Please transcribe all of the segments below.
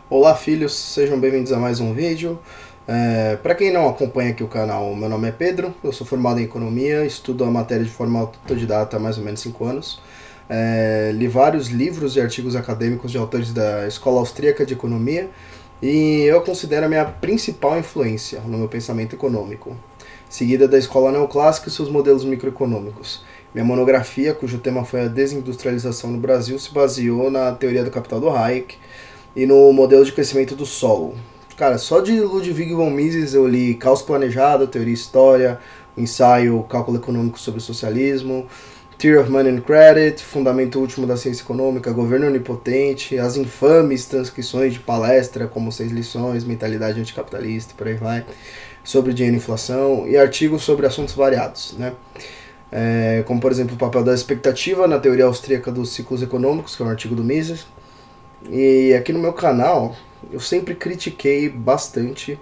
Olá filhos, sejam bem-vindos a mais um vídeo. Para quem não acompanha aqui o canal, meu nome é Pedro, eu sou formado em Economia, estudo a matéria de forma autodidata há mais ou menos 5 anos. Li vários livros e artigos acadêmicos de autores da Escola Austríaca de Economia e eu considero a minha principal influência no meu pensamento econômico, seguida da Escola Neoclássica e seus modelos microeconômicos. Minha monografia, cujo tema foi a desindustrialização no Brasil, se baseou na teoria do capital do Hayek e no modelo de crescimento do solo. Cara, só de Ludwig von Mises eu li Caos Planejado, Teoria e História, o ensaio Cálculo Econômico sobre o Socialismo, Theory of Money and Credit, Fundamento Último da Ciência Econômica, Governo Onipotente, as infames transcrições de palestra como 6 lições, Mentalidade Anticapitalista, por aí vai, sobre dinheiro e inflação, e artigos sobre assuntos variados, né? Como, por exemplo, o papel da expectativa na teoria austríaca dos ciclos econômicos, que é um artigo do Mises. E aqui no meu canal eu sempre critiquei bastante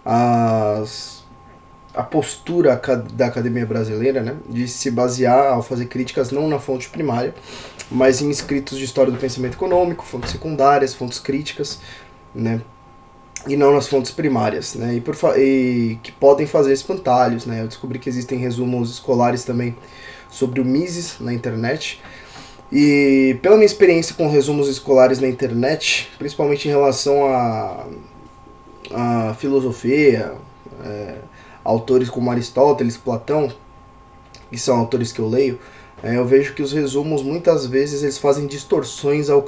a postura da academia brasileira, né, de se basear ao fazer críticas não na fonte primária, mas em escritos de história do pensamento econômico, fontes secundárias, fontes críticas, né, e não nas fontes primárias, né, e que podem fazer espantalhos, né. Eu descobri que existem resumos escolares também sobre o Mises na internet. E pela minha experiência com resumos escolares na internet, principalmente em relação a filosofia, autores como Aristóteles, Platão, que são autores que eu leio, eu vejo que os resumos muitas vezes eles fazem distorções ao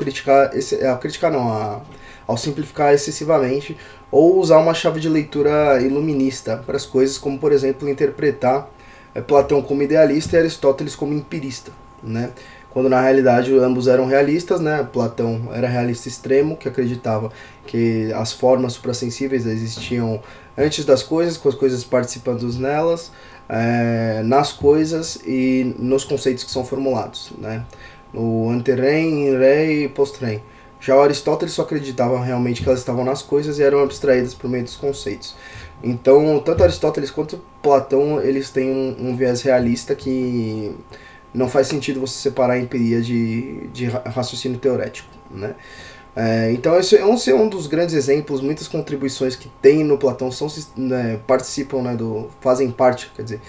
ao simplificar excessivamente ou usar uma chave de leitura iluminista para as coisas, como por exemplo interpretar Platão como idealista e Aristóteles como empirista, né? Quando na realidade ambos eram realistas, né? Platão era realista extremo, que acreditava que as formas suprassensíveis existiam antes das coisas, com as coisas participando nelas, nas coisas e nos conceitos que são formulados, né? No ante-rem, in-rei e post-rem. Já o Aristóteles só acreditava realmente que elas estavam nas coisas e eram abstraídas por meio dos conceitos. Então, tanto Aristóteles quanto Platão, eles têm um viés realista que não faz sentido você separar a empiria de raciocínio teorético, né? Então esse é um dos grandes exemplos. Muitas contribuições que tem no Platão são, né, participam, né, fazem parte, quer dizer,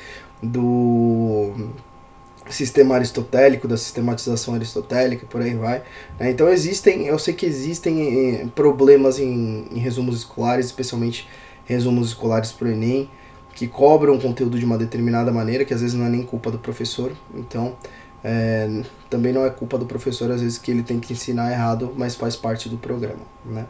do sistema aristotélico, da sistematização aristotélica, por aí vai. Então eu sei que existem problemas em resumos escolares, especialmente resumos escolares para o Enem, que cobram conteúdo de uma determinada maneira, que às vezes não é nem culpa do professor. Então, também não é culpa do professor, às vezes, que ele tem que ensinar errado, mas faz parte do programa, né?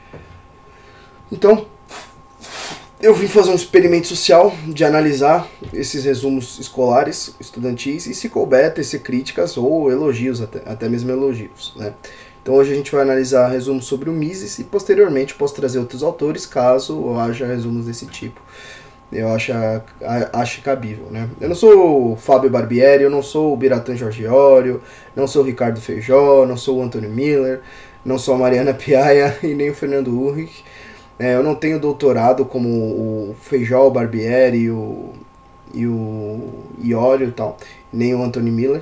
Então, eu vim fazer um experimento social de analisar esses resumos escolares, estudantis, e se couber, tecer críticas ou elogios, até mesmo elogios, né? Então hoje a gente vai analisar resumos sobre o Mises e posteriormente posso trazer outros autores, caso haja resumos desse tipo. Eu acho cabível, né? Eu não sou o Fábio Barbieri, eu não sou o Biratan Giorgiório, não sou o Ricardo Feijó, não sou o Antônio Miller, não sou a Mariana Piaia e nem o Fernando Urrich. Eu não tenho doutorado como o Feijó, o Barbieri e o Iório e tal, nem o Antônio Miller.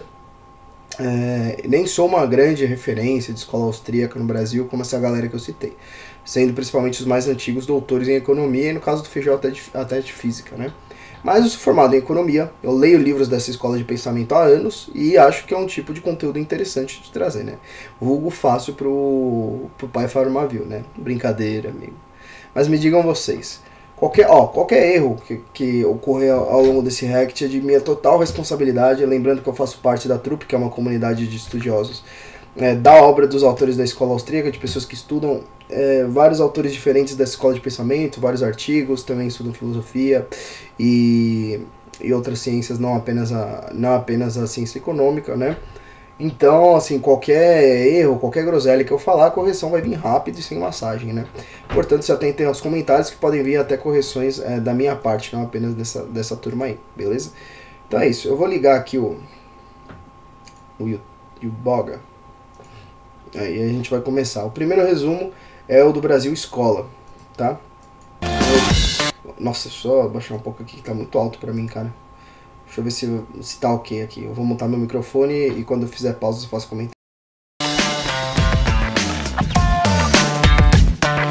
Nem sou uma grande referência de escola austríaca no Brasil como essa galera que eu citei, sendo principalmente os mais antigos doutores em economia e no caso do Feijó até de física, né? Mas eu sou formado em economia, eu leio livros dessa escola de pensamento há anos e acho que é um tipo de conteúdo interessante de trazer, né? Vulgo fácil pro pai Farmaville, né? Brincadeira, amigo. Mas me digam vocês, qualquer erro que ocorrer ao longo desse react é de minha total responsabilidade, lembrando que eu faço parte da Trupe, que é uma comunidade de estudiosos da obra dos autores da escola austríaca, de pessoas que estudam vários autores diferentes dessa escola de pensamento, vários artigos, também estudam filosofia e outras ciências, não apenas a ciência econômica, né? Então, assim, qualquer erro, qualquer groselha que eu falar, a correção vai vir rápido e sem massagem, né? Portanto, se atentem aos comentários que podem vir até correções da minha parte, não apenas dessa turma aí, beleza? Então é isso, eu vou ligar aqui o Boga. Aí a gente vai começar. O primeiro resumo é o do Brasil Escola, tá? Nossa, só baixar um pouco aqui que tá muito alto pra mim, cara. Deixa eu ver se tá ok aqui. Eu vou montar meu microfone e quando eu fizer pausa eu faço comentário.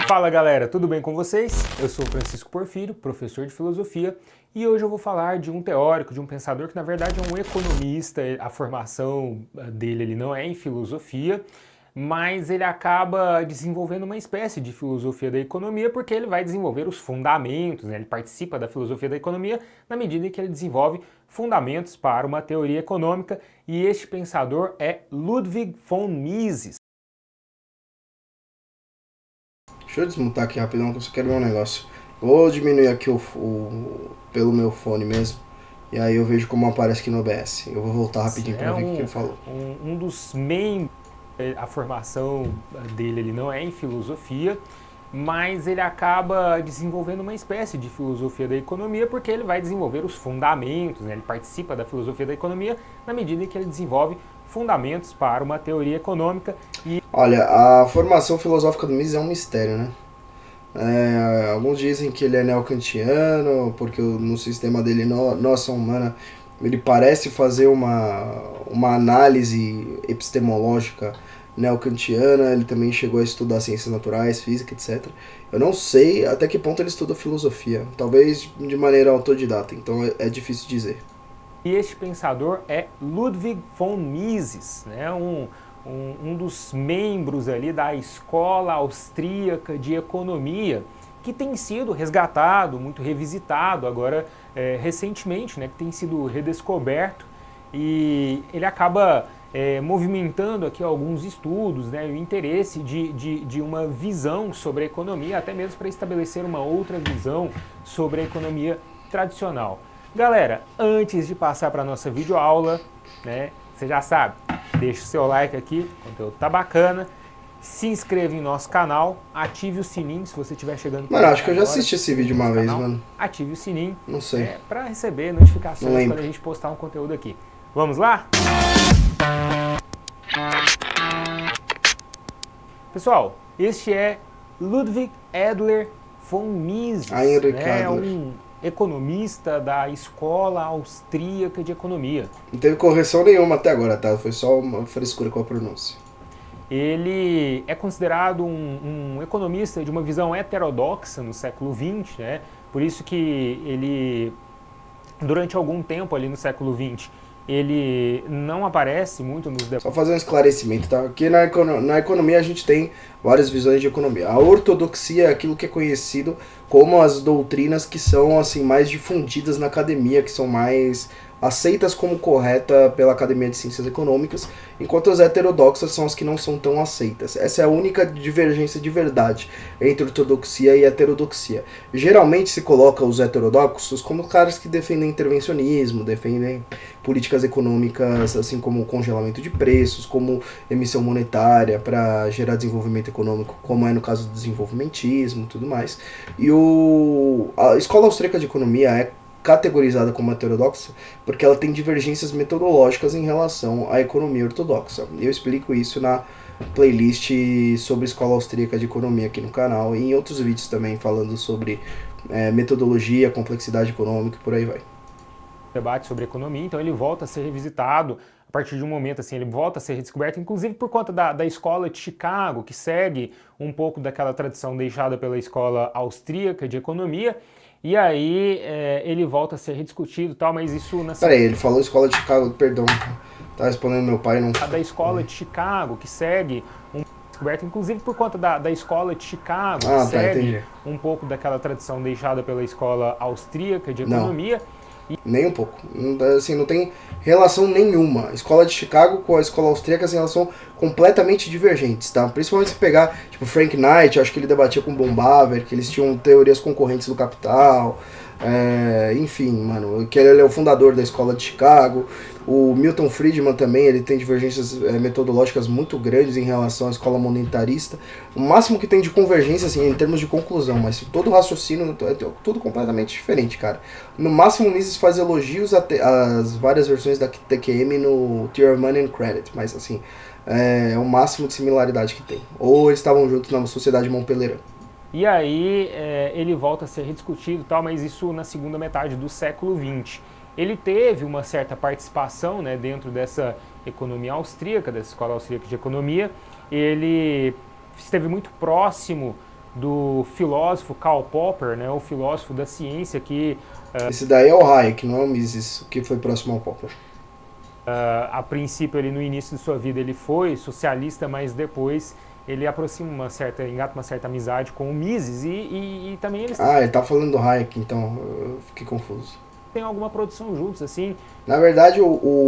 Fala galera, tudo bem com vocês? Eu sou Francisco Porfírio, professor de filosofia, e hoje eu vou falar de um teórico, de um pensador que na verdade é um economista. A formação dele ele não é em filosofia, mas ele acaba desenvolvendo uma espécie de filosofia da economia porque ele vai desenvolver os fundamentos, né? Ele participa da filosofia da economia na medida em que ele desenvolve fundamentos para uma teoria econômica, e este pensador é Ludwig von Mises. Deixa eu desmutar aqui rapidão que eu só quero ver um negócio. Vou diminuir aqui pelo meu fone mesmo. E aí eu vejo como aparece aqui no OBS. Eu vou voltar rapidinho para ver o que ele falou. Um dos membros, a formação dele ele não é em filosofia, mas ele acaba desenvolvendo uma espécie de filosofia da economia porque ele vai desenvolver os fundamentos, né? Ele participa da filosofia da economia na medida em que ele desenvolve fundamentos para uma teoria econômica. Olha, a formação filosófica do Mises é um mistério, né? Alguns dizem que ele é neocantiano, porque no sistema dele, nossa humana, ele parece fazer uma análise epistemológica neocantiana. Ele também chegou a estudar ciências naturais, física, etc. Eu não sei até que ponto ele estuda filosofia, talvez de maneira autodidata, então é difícil dizer. E este pensador é Ludwig von Mises, né? Um dos membros ali da escola austríaca de economia, que tem sido resgatado, muito revisitado agora recentemente, né? Que tem sido redescoberto, e ele acaba movimentando aqui alguns estudos, né? O interesse de uma visão sobre a economia, até mesmo para estabelecer uma outra visão sobre a economia tradicional. Galera, antes de passar para a nossa videoaula, né, você já sabe, deixa o seu like aqui, o conteúdo tá bacana, se inscreva em nosso canal, ative o sininho se você estiver chegando... Mano, acho que eu já assisti esse vídeo uma vez, mano. Ative o sininho, não sei, para receber notificações quando a gente postar um conteúdo aqui. Vamos lá? Pessoal, este é Ludwig Adler von Mises, né, um economista da Escola Austríaca de Economia. Não teve correção nenhuma até agora, tá? Foi só uma frescura com a pronúncia. Ele é considerado um economista de uma visão heterodoxa no século XX, né? Por isso que ele, durante algum tempo ali no século XX, ele não aparece muito nos debates. Só fazer um esclarecimento, tá? Aqui na economia a gente tem várias visões de economia. A ortodoxia é aquilo que é conhecido como as doutrinas que são assim mais difundidas na academia, que são mais aceitas como correta pela Academia de Ciências Econômicas, enquanto as heterodoxas são as que não são tão aceitas. Essa é a única divergência de verdade entre ortodoxia e heterodoxia. Geralmente se coloca os heterodoxos como caras que defendem intervencionismo, defendem políticas econômicas assim como o congelamento de preços, como emissão monetária para gerar desenvolvimento econômico, como é no caso do desenvolvimentismo e tudo mais. E a Escola Austríaca de Economia é categorizada como heterodoxa porque ela tem divergências metodológicas em relação à economia ortodoxa. Eu explico isso na playlist sobre Escola Austríaca de Economia aqui no canal e em outros vídeos também falando sobre metodologia, complexidade econômica e por aí vai. Debate sobre economia, então ele volta a ser revisitado a partir de um momento, assim, ele volta a ser redescoberto, inclusive por conta da escola de Chicago, que segue um pouco daquela tradição deixada pela Escola Austríaca de Economia. E aí ele volta a ser rediscutido e tal, mas isso... Peraí, ele falou Escola de Chicago, perdão, tá respondendo meu pai, não... Da Escola de Chicago, que segue um descoberto, inclusive por conta da Escola de Chicago, que segue um pouco daquela tradição deixada pela Escola Austríaca de Economia. Nem um pouco, assim, não tem relação nenhuma. A Escola de Chicago com a Escola Austríaca são completamente divergentes, tá? Principalmente se pegar, tipo, Frank Knight, acho que ele debatia com Bombaver, que eles tinham teorias concorrentes do capital, enfim, mano, que ele é o fundador da Escola de Chicago. O Milton Friedman também, ele tem divergências metodológicas muito grandes em relação à escola monetarista. O máximo que tem de convergência, assim, em termos de conclusão, mas todo o raciocínio é tudo completamente diferente, cara. No máximo, o Mises faz elogios às várias versões da TQM no Theory of Money and Credit, mas assim, é o máximo de similaridade que tem. Ou eles estavam juntos na Sociedade Montpellier. E aí ele volta a ser rediscutido e tal, mas isso na segunda metade do século XX. Ele teve uma certa participação, né, dentro dessa economia austríaca, dessa escola austríaca de economia. Ele esteve muito próximo do filósofo Karl Popper, né, o filósofo da ciência que... Esse daí é o Hayek, não é o Mises, que foi próximo ao Popper. A princípio, ele, no início de sua vida, ele foi socialista, mas depois ele engata uma certa amizade com o Mises e também eles ele tá falando do Hayek, então eu fiquei confuso. Tem alguma produção juntos, assim. Na verdade,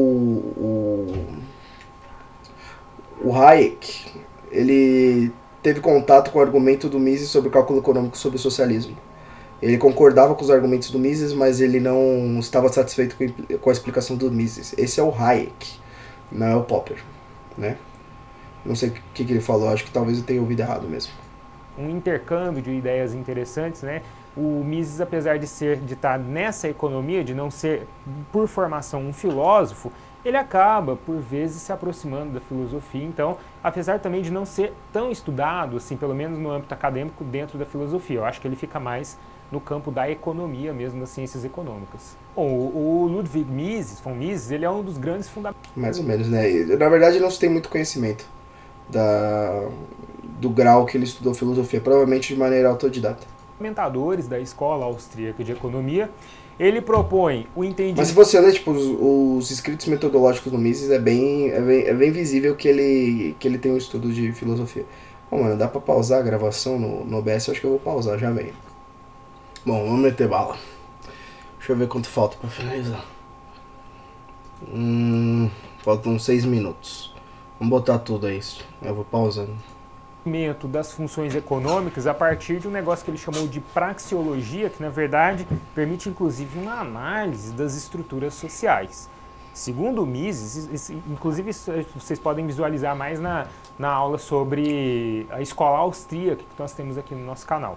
o Hayek, ele teve contato com o argumento do Mises sobre o cálculo econômico sobre o socialismo. Ele concordava com os argumentos do Mises, mas ele não estava satisfeito com a explicação do Mises. Esse é o Hayek, não é o Popper, né? Não sei o que ele falou, acho que talvez eu tenha ouvido errado mesmo. Um intercâmbio de ideias interessantes, né? O Mises, apesar de estar nessa economia, de não ser, por formação, um filósofo, ele acaba, por vezes, se aproximando da filosofia. Então, apesar também de não ser tão estudado, assim, pelo menos no âmbito acadêmico, dentro da filosofia, eu acho que ele fica mais no campo da economia mesmo, das ciências econômicas. Bom, o Ludwig Mises, von Mises, ele é um dos grandes fundamentos. Mais ou menos, né? Na verdade, não se tem muito conhecimento do grau que ele estudou filosofia, provavelmente de maneira autodidata. Mentadores da Escola Austríaca de Economia, ele propõe o entendimento... Mas se você ler tipo, os escritos metodológicos do Mises, é bem visível que ele tem um estudo de filosofia. Bom, mano, dá pra pausar a gravação no OBS? Eu acho que eu vou pausar, já vem. Bom, vamos meter bala. Deixa eu ver quanto falta pra finalizar. Faltam 6 minutos. Vamos botar tudo aí, eu vou pausando. Das funções econômicas a partir de um negócio que ele chamou de praxeologia, que na verdade permite inclusive uma análise das estruturas sociais. Segundo o Mises, inclusive vocês podem visualizar mais na aula sobre a escola austríaca que nós temos aqui no nosso canal.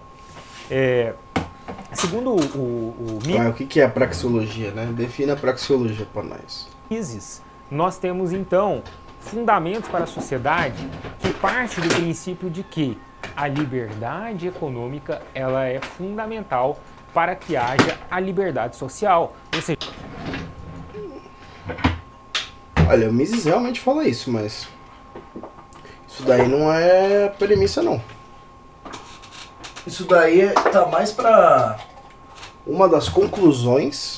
Segundo o Mises... O que é a praxeologia, né? Defina a praxeologia para nós. Mises, nós temos então fundamentos para a sociedade que parte do princípio de que a liberdade econômica ela é fundamental para que haja a liberdade social. Ou seja... Olha, o Mises realmente fala isso, mas isso daí não é premissa, não. Isso daí tá mais para uma das conclusões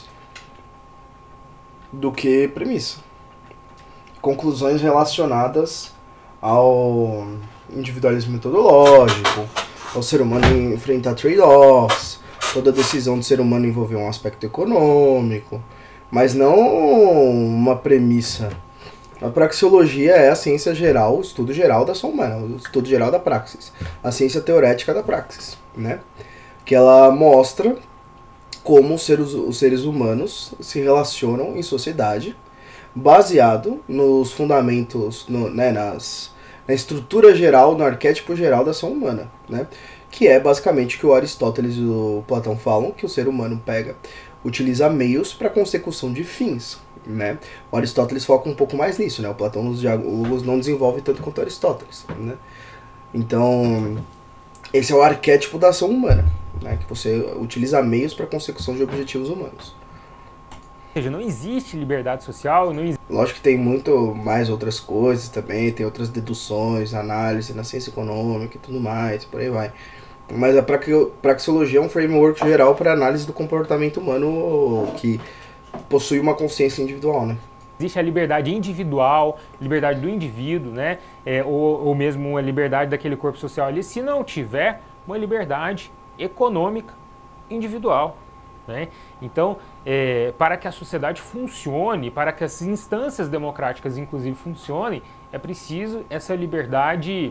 do que premissa. Conclusões relacionadas ao individualismo metodológico, ao ser humano enfrentar trade-offs, toda decisão do ser humano envolver um aspecto econômico, mas não uma premissa. A praxeologia é a ciência geral, o estudo geral da ação humana, o estudo geral da praxis, a ciência teorética da praxis, né? Que ela mostra como os seres humanos se relacionam em sociedade, baseado nos fundamentos, na estrutura geral, no arquétipo geral da ação humana, né? Que é basicamente o que o Aristóteles e o Platão falam, que o ser humano utiliza meios para a consecução de fins, né? O Aristóteles foca um pouco mais nisso, né? O Platão nos diálogos não desenvolve tanto quanto o Aristóteles, né? Então, esse é o arquétipo da ação humana, né? Que você utiliza meios para a consecução de objetivos humanos. Ou seja, não existe liberdade social, não existe... Lógico que tem muito mais outras coisas também, tem outras deduções, análise na ciência econômica e tudo mais, por aí vai. Mas a praxeologia é um framework geral para análise do comportamento humano que possui uma consciência individual, né? Existe a liberdade individual, liberdade do indivíduo, né? Ou mesmo a liberdade daquele corpo social ali, se não tiver uma liberdade econômica individual, né? Então, para que a sociedade funcione, para que as instâncias democráticas, inclusive, funcionem, é preciso essa liberdade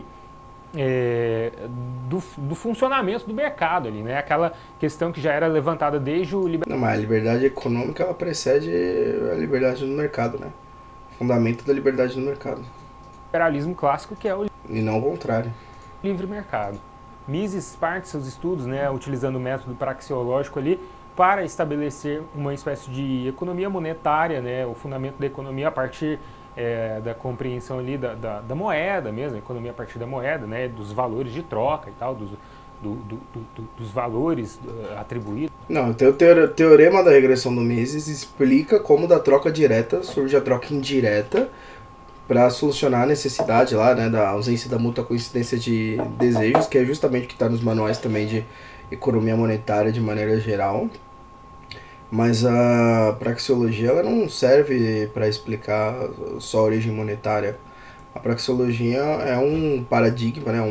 do funcionamento do mercado ali, né? Aquela questão que já era levantada desde o Não, mas a liberdade econômica ela precede a liberdade no mercado, né? O fundamento da liberdade no mercado. liberalismo clássico, que é o E não o contrário. livre mercado. Mises parte seus estudos, né, utilizando o método praxeológico ali, para estabelecer uma espécie de economia monetária, né, o fundamento da economia a partir da compreensão ali da moeda mesmo, a economia a partir da moeda, né, dos valores de troca e tal, dos valores atribuídos. Não, tem o teorema da regressão do Mises explica como da troca direta surge a troca indireta para solucionar a necessidade lá, né, da ausência da mútua coincidência de desejos, que é justamente o que está nos manuais também de economia monetária de maneira geral. Mas a praxeologia ela não serve para explicar só a origem monetária. A praxeologia é um paradigma, né,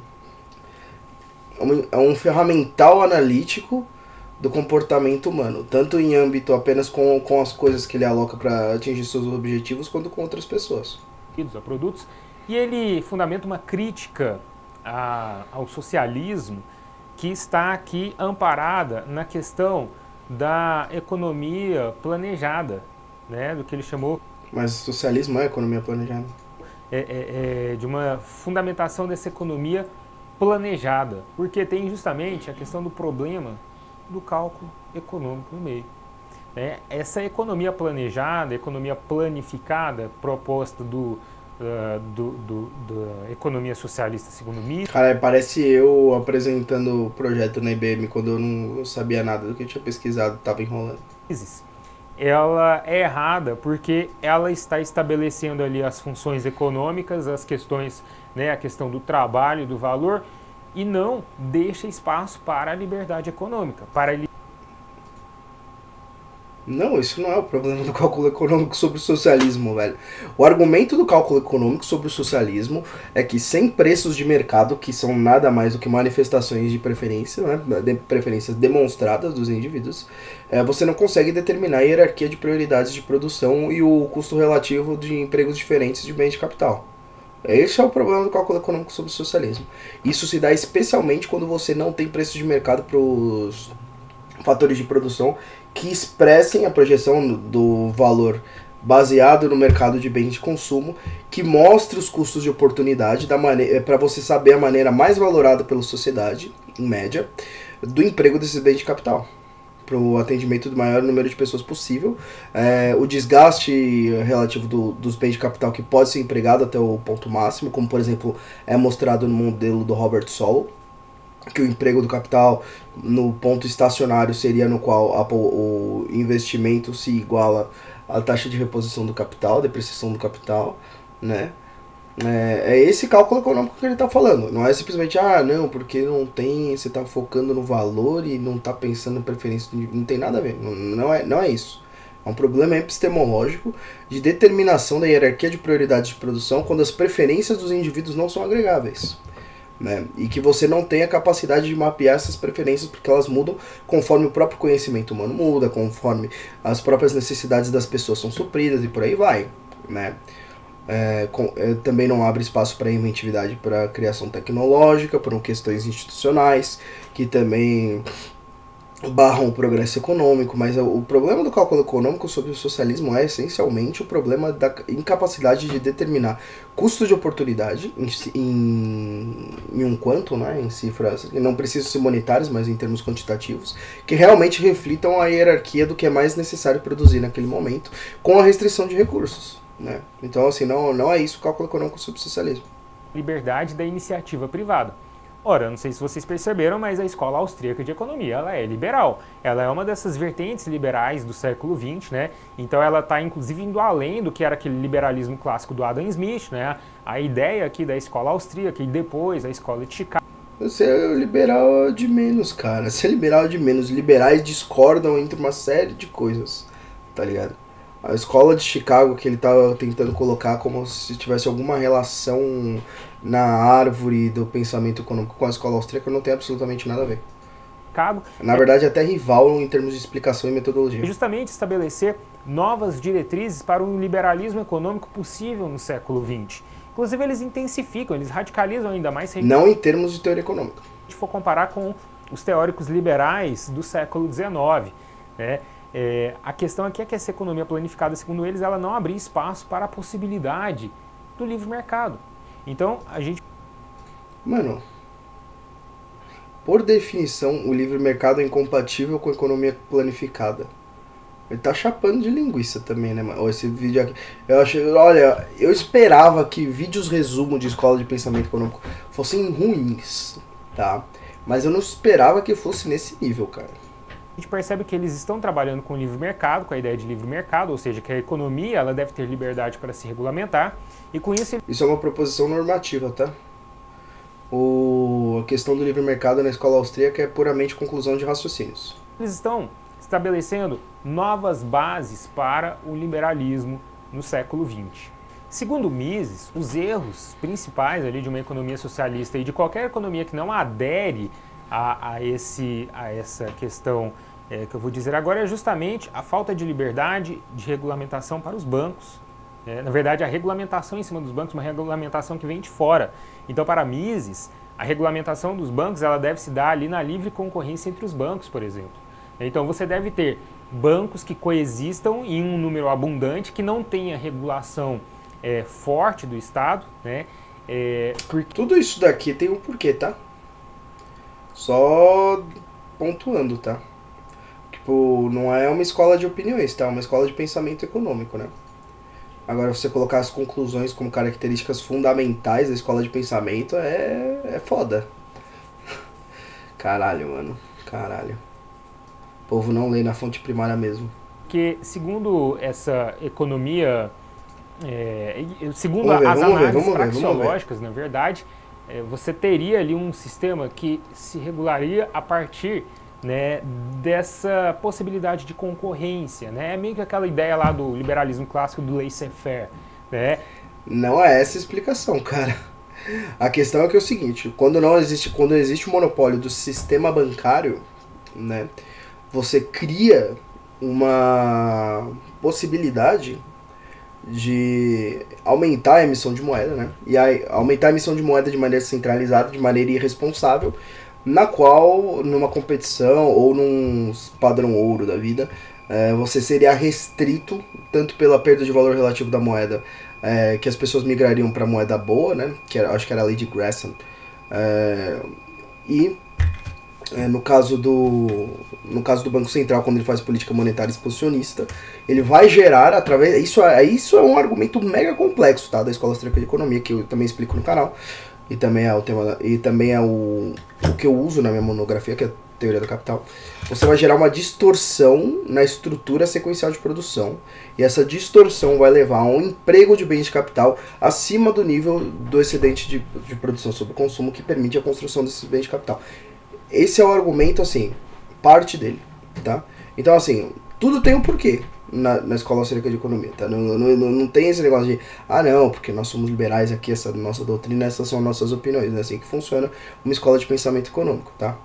é um ferramental analítico do comportamento humano, tanto em âmbito apenas com as coisas que ele aloca para atingir seus objetivos, quanto com outras pessoas. A produtos, e ele fundamenta uma crítica ao socialismo que está aqui amparada na questão da economia planejada, né, do que ele chamou... Mas socialismo é economia planejada? De uma fundamentação dessa economia planejada, porque tem justamente a questão do problema do cálculo econômico no meio. Né? Essa economia planejada, economia planificada, proposta da economia socialista segundo Mises. Cara, parece eu apresentando o projeto na IBM quando eu não sabia nada do que eu tinha pesquisado, estava enrolando. Ela é errada porque ela está estabelecendo ali as funções econômicas, as questões, né, a questão do trabalho, do valor, e não deixa espaço para a liberdade econômica, Não, isso não é o problema do cálculo econômico sobre o socialismo, velho. O argumento do cálculo econômico sobre o socialismo é que sem preços de mercado, que são nada mais do que manifestações de preferência, né, de preferências demonstradas dos indivíduos, você não consegue determinar a hierarquia de prioridades de produção e o custo relativo de empregos diferentes de bens de capital. Esse é o problema do cálculo econômico sobre o socialismo. Isso se dá especialmente quando você não tem preço de mercado para os fatores de produção que expressem a projeção do valor baseado no mercado de bens de consumo, que mostre os custos de oportunidade para você saber a maneira mais valorada pela sociedade, em média, do emprego desses bens de capital, para o atendimento do maior número de pessoas possível, o desgaste relativo dos bens de capital que pode ser empregado até o ponto máximo, como por exemplo é mostrado no modelo do Robert Solow, que o emprego do capital no ponto estacionário seria no qual o investimento se iguala à taxa de reposição do capital, depreciação do capital, né? É esse cálculo econômico que ele está falando. Não é simplesmente, não, porque não tem, você está focando no valor e não está pensando em preferência, não tem nada a ver, não é isso. É um problema epistemológico de determinação da hierarquia de prioridades de produção quando as preferências dos indivíduos não são agregáveis. Né? E que você não tem a capacidade de mapear essas preferências porque elas mudam conforme o próprio conhecimento humano muda, conforme as próprias necessidades das pessoas são supridas e por aí vai, né? Também não abre espaço para inventividade, para criação tecnológica, por questões institucionais que também barram o progresso econômico, mas o problema do cálculo econômico sobre o socialismo é essencialmente o problema da incapacidade de determinar custo de oportunidade em um quanto, né, em cifras, não precisam ser monetárias, mas em termos quantitativos, que realmente reflitam a hierarquia do que é mais necessário produzir naquele momento, com a restrição de recursos. Né? Então, assim, não é isso o cálculo econômico sobre o socialismo. Liberdade da iniciativa privada. Ora, não sei se vocês perceberam, mas a escola austríaca de economia, ela é liberal. Ela é uma dessas vertentes liberais do século XX, né? Então ela está, inclusive, indo além do que era aquele liberalismo clássico do Adam Smith, né? A ideia aqui da escola austríaca e depois a escola de Chicago. Você é liberal de menos, cara. Você é liberal de menos. Liberais discordam entre uma série de coisas, tá ligado? A escola de Chicago que ele estava tentando colocar como se tivesse alguma relação na árvore do pensamento econômico com a escola austríaca não tem absolutamente nada a ver. Na verdade, é até rival em termos de explicação e metodologia. Justamente estabelecer novas diretrizes para um liberalismo econômico possível no século XX. Inclusive, eles intensificam, eles radicalizam ainda mais... Não em termos de teoria econômica. Se a gente for comparar com os teóricos liberais do século XIX, né? A questão aqui é que essa economia planificada, segundo eles, ela não abria espaço para a possibilidade do livre mercado. Então, a gente... Mano, por definição, o livre mercado é incompatível com a economia planificada. Ele tá chapando de linguiça também, né, mano? Esse vídeo aqui... eu esperava que vídeos resumo de escola de pensamento econômico fossem ruins, tá? Mas eu não esperava que fosse nesse nível, cara. A gente percebe que eles estão trabalhando com o livre mercado, com a ideia de livre mercado, ou seja, que a economia ela deve ter liberdade para se regulamentar, e com isso... Isso é uma proposição normativa, tá? A questão do livre mercado na escola austríaca é puramente conclusão de raciocínios. Eles estão estabelecendo novas bases para o liberalismo no século XX. Segundo Mises, os erros principais ali de uma economia socialista e de qualquer economia que não adere a essa questão que eu vou dizer agora é justamente a falta de liberdade de regulamentação para os bancos. Na verdade, a regulamentação em cima dos bancos é uma regulamentação que vem de fora. Então, para Mises, a regulamentação dos bancos ela deve se dar ali na livre concorrência entre os bancos, por exemplo. Então, você deve ter bancos que coexistam em um número abundante, que não tenha regulação forte do Estado, né? Tudo isso daqui tem um porquê, tá? Só pontuando, tá? Tipo, não é uma escola de opiniões, tá? É uma escola de pensamento econômico, né? Agora, você colocar as conclusões como características fundamentais da escola de pensamento é foda. Caralho, mano. Caralho. O povo não lê na fonte primária mesmo. Que, segundo essa economia, segundo as análises praxeológicas, na verdade, você teria ali um sistema que se regularia a partir, né, dessa possibilidade de concorrência, né? É meio que aquela ideia lá do liberalismo clássico do laissez-faire, né? Não é essa a explicação, cara. A questão é que é o seguinte, quando existe o monopólio do sistema bancário, né, você cria uma possibilidade de aumentar a emissão de moeda, né? E aí, aumentar a emissão de moeda de maneira centralizada, de maneira irresponsável, na qual, numa competição ou num padrão ouro da vida, você seria restrito, tanto pela perda de valor relativo da moeda, que as pessoas migrariam para moeda boa, né? Acho que era a Ley de Gresham, no caso do Banco Central, quando ele faz política monetária expansionista, ele vai gerar através... Isso é um argumento mega complexo, tá? Da Escola Austríaca de Economia, que eu também explico no canal. E também é o que eu uso na minha monografia, que é a Teoria do Capital. Você vai gerar uma distorção na estrutura sequencial de produção. E essa distorção vai levar a um emprego de bens de capital acima do nível do excedente de produção sobre o consumo, que permite a construção desses bens de capital. Esse é o argumento, assim, parte dele, tá? Então, assim, tudo tem um porquê na Escola Austríaca de Economia, tá? Não tem esse negócio de, não, porque nós somos liberais aqui, essa nossa doutrina, essas são nossas opiniões, né? Assim que funciona uma escola de pensamento econômico, tá?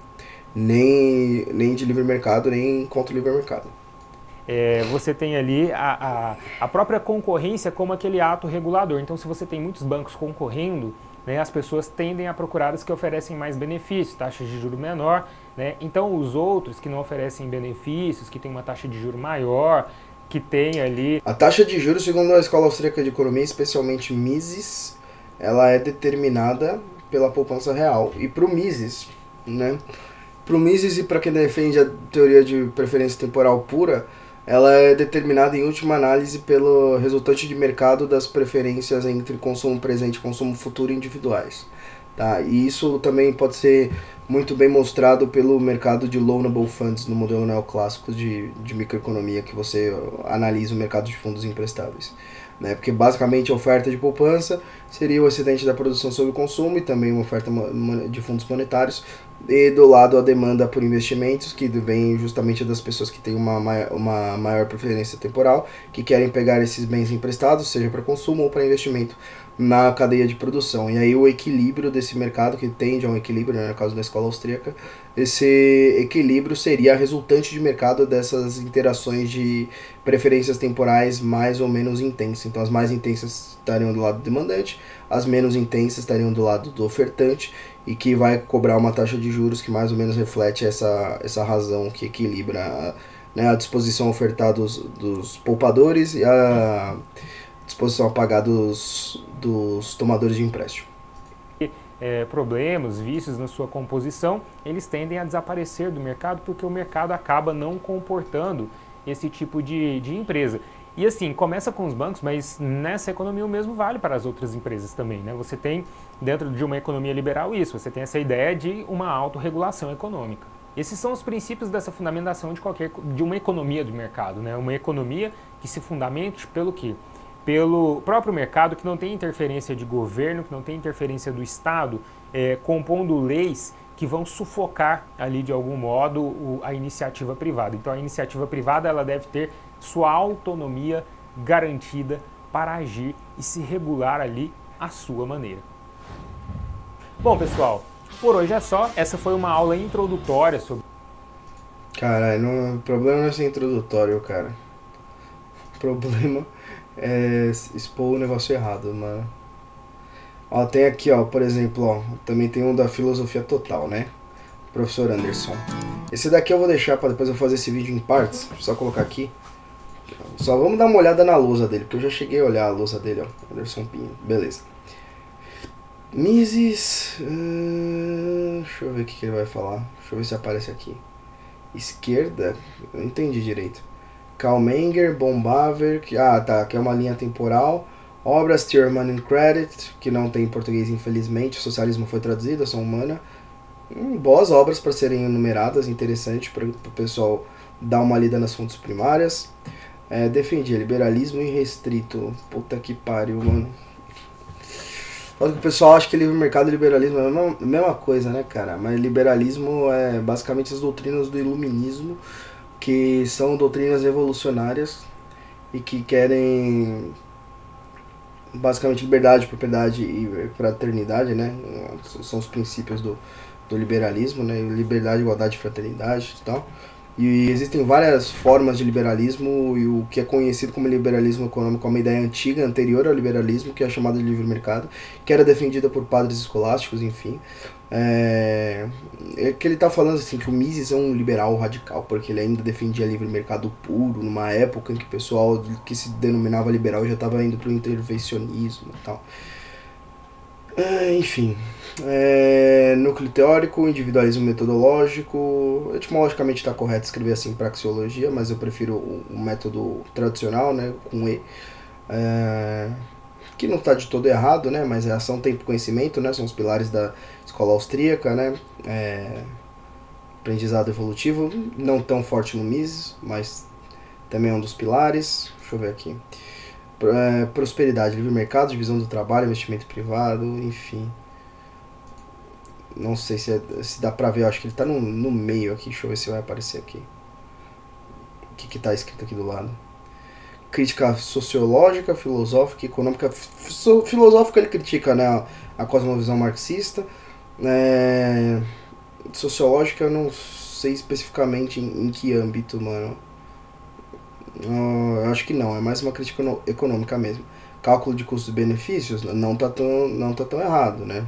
Nem de livre mercado, nem contra o livre mercado. Você tem ali a própria concorrência como aquele ato regulador. Então, se você tem muitos bancos concorrendo, né, as pessoas tendem a procurar os que oferecem mais benefícios, taxas de juros menor, né? Então, os outros que não oferecem benefícios, que têm uma taxa de juros maior, que tem ali... A taxa de juros, segundo a Escola Austríaca de Economia, especialmente Mises, ela é determinada pela poupança real. E para o Mises, né? Para o Mises e para quem defende a teoria de preferência temporal pura, ela é determinada em última análise pelo resultante de mercado das preferências entre consumo presente e consumo futuro individuais. Tá? E isso também pode ser muito bem mostrado pelo mercado de loanable funds no modelo neoclássico de microeconomia, que você analisa o mercado de fundos emprestáveis. Né? Porque basicamente a oferta de poupança seria o excedente da produção sobre o consumo e também uma oferta de fundos monetários, e do lado a demanda por investimentos, que vem justamente das pessoas que têm uma maior preferência temporal, que querem pegar esses bens emprestados, seja para consumo ou para investimento na cadeia de produção. E aí o equilíbrio desse mercado, que tende a um equilíbrio, né, no caso da escola austríaca, esse equilíbrio seria a resultante de mercado dessas interações de preferências temporais mais ou menos intensas. Então as mais intensas estariam do lado do demandante, as menos intensas estariam do lado do ofertante, e que vai cobrar uma taxa de juros que mais ou menos reflete essa razão que equilibra, né, a disposição a ofertar dos poupadores e a disposição a pagar dos tomadores de empréstimo. Problemas, vícios na sua composição, eles tendem a desaparecer do mercado porque o mercado acaba não comportando esse tipo de empresa. E assim, começa com os bancos, mas nessa economia o mesmo vale para as outras empresas também, né? Você tem, dentro de uma economia liberal, isso, você tem essa ideia de uma autorregulação econômica. Esses são os princípios dessa fundamentação de uma economia de mercado, né? Uma economia que se fundamente pelo quê? Pelo próprio mercado, que não tem interferência de governo, que não tem interferência do Estado, compondo leis que vão sufocar ali de algum modo a iniciativa privada. Então a iniciativa privada ela deve ter sua autonomia garantida para agir e se regular ali à sua maneira. Bom, pessoal, por hoje é só. Essa foi uma aula introdutória sobre... Caralho, o problema não é ser introdutório, cara. O problema é expor o negócio errado, mano. Ó, tem aqui, ó, por exemplo, ó, também tem um da filosofia total, né? Professor Anderson. Esse daqui eu vou deixar para depois eu fazer esse vídeo em partes. Só colocar aqui. Só vamos dar uma olhada na lousa dele, porque eu já cheguei a olhar a lousa dele, ó. Anderson Pinho. Beleza. Mises... deixa eu ver o que ele vai falar. Deixa eu ver se aparece aqui. Esquerda? Eu não entendi direito. Karl Menger, Bombaver... Ah, tá. Aqui é uma linha temporal. Obras, Thurman and Credit, que não tem em português, infelizmente. O socialismo foi traduzido, ação humana. Boas obras para serem enumeradas. Interessante para o pessoal dar uma lida nas fontes primárias. Defendia liberalismo irrestrito. Puta que pariu, mano. O pessoal acha que livre mercado e liberalismo é a mesma coisa, né, cara? Mas liberalismo é basicamente as doutrinas do iluminismo, que são doutrinas revolucionárias e que querem basicamente liberdade, propriedade e fraternidade, né? São os princípios do liberalismo, né? Liberdade, igualdade, fraternidade e tal. E existem várias formas de liberalismo, e o que é conhecido como liberalismo econômico é uma ideia antiga, anterior ao liberalismo, que é chamada de livre mercado, que era defendida por padres escolásticos, enfim. Que ele está falando assim, que o Mises é um liberal radical, porque ele ainda defendia livre mercado puro, numa época em que o pessoal que se denominava liberal já estava indo para o intervencionismo e tal. Enfim, núcleo teórico, individualismo metodológico. Etimologicamente está correto escrever assim praxeologia, mas eu prefiro o método tradicional, né, com E, que não está de todo errado, né, mas é ação, tempo e conhecimento, né, são os pilares da escola austríaca, né, aprendizado evolutivo, não tão forte no Mises, mas também é um dos pilares. Deixa eu ver aqui. Prosperidade, livre mercado, divisão do trabalho, investimento privado, enfim. Não sei se dá pra ver, eu acho que ele tá no meio aqui. Deixa eu ver se vai aparecer aqui. O que tá escrito aqui do lado. Crítica sociológica, filosófica, econômica. Filosófica ele critica, né, a cosmovisão marxista. Sociológica eu não sei especificamente em que âmbito, mano. Eu acho que não, é mais uma crítica econômica mesmo. Cálculo de custos e benefícios não tá tão errado, né?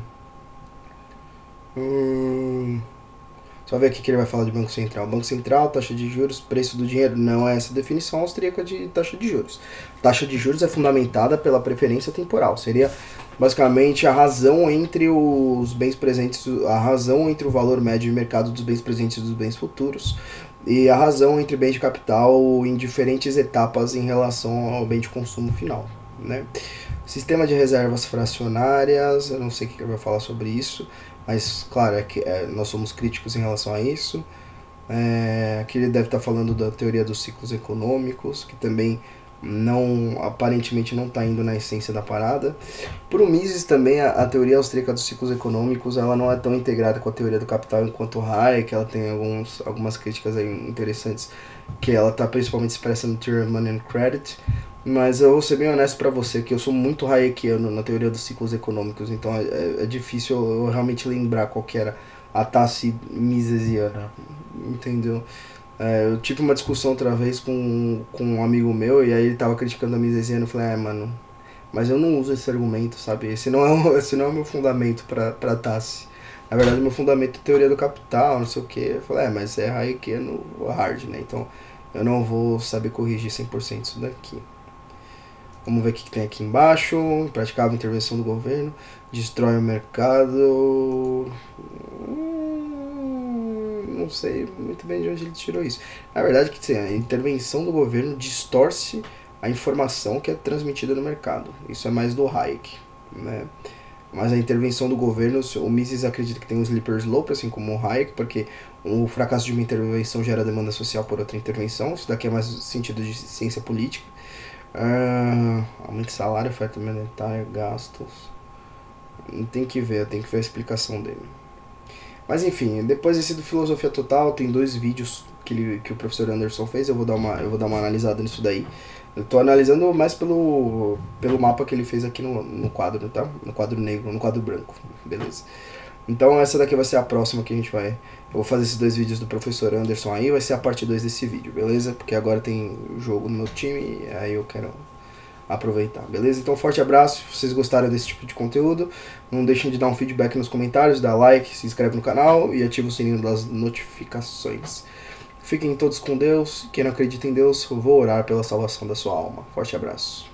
Só ver aqui que ele vai falar de Banco Central. Banco Central, taxa de juros, preço do dinheiro. Não é essa a definição austríaca de taxa de juros. Taxa de juros é fundamentada pela preferência temporal. Seria basicamente a razão entre os bens presentes, a razão entre o valor médio de mercado dos bens presentes e dos bens futuros, e a razão entre bens de capital em diferentes etapas em relação ao bem de consumo final, né? Sistema de reservas fracionárias, eu não sei o que ele vai falar sobre isso, mas claro, nós somos críticos em relação a isso. Aqui ele deve estar falando da teoria dos ciclos econômicos, que também aparentemente não está indo na essência da parada. Para o Mises também, a teoria austríaca dos ciclos econômicos, ela não é tão integrada com a teoria do capital enquanto Hayek. Ela tem algumas críticas aí interessantes, que ela está principalmente expressa no Thurman and Credit. Mas eu vou ser bem honesto para você, que eu sou muito hayekiano na teoria dos ciclos econômicos, então é difícil eu realmente lembrar qual que era a taxa misesiana, entendeu? Eu tive uma discussão outra vez com um amigo meu, e aí ele tava criticando a misesiana. Eu falei, mano, mas eu não uso esse argumento, sabe? Esse não é o meu fundamento pra Tassi. Na verdade, o meu fundamento é teoria do capital, não sei o que. Eu falei, mas é hayekiano hard, né? Então eu não vou saber corrigir 100% isso daqui. Vamos ver o que tem aqui embaixo. Praticava intervenção do governo, destrói o mercado. Não sei muito bem de onde ele tirou isso. Na verdade, que a intervenção do governo distorce a informação que é transmitida no mercado. Isso é mais do Hayek, né? mas a intervenção do governo, o Mises acredita que tem um slippery slope, assim como o Hayek, porque o fracasso de uma intervenção gera demanda social por outra intervenção. Isso daqui é mais sentido de ciência política. Aumento de salário, oferta monetária, gastos. Tem que ver a explicação dele. Mas enfim, depois desse do Filosofia Total, tem 2 vídeos que o professor Anderson fez, eu vou dar uma analisada nisso daí. Eu tô analisando mais pelo mapa que ele fez aqui no quadro, tá? No quadro negro, no quadro branco, beleza? Então essa daqui vai ser a próxima que a gente vai... Eu vou fazer esses 2 vídeos do professor Anderson aí, vai ser a parte 2 desse vídeo, beleza? Porque agora tem jogo no meu time, aí eu quero aproveitar, beleza? Então forte abraço, se vocês gostaram desse tipo de conteúdo, não deixem de dar um feedback nos comentários, dá like, se inscreve no canal e ativa o sininho das notificações. Fiquem todos com Deus, quem não acredita em Deus, eu vou orar pela salvação da sua alma. Forte abraço.